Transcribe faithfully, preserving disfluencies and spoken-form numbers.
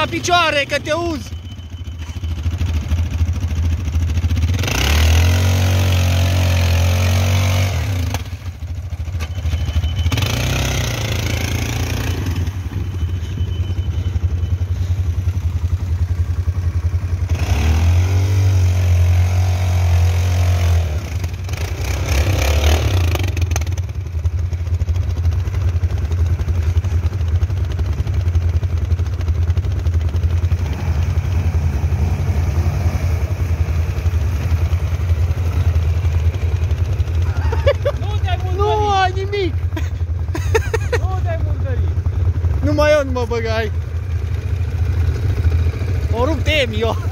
la picioare, că te uzi! Nimic! Nu te-ai murdărit! Numai eu nu mă băgai! O rup Emi, eu!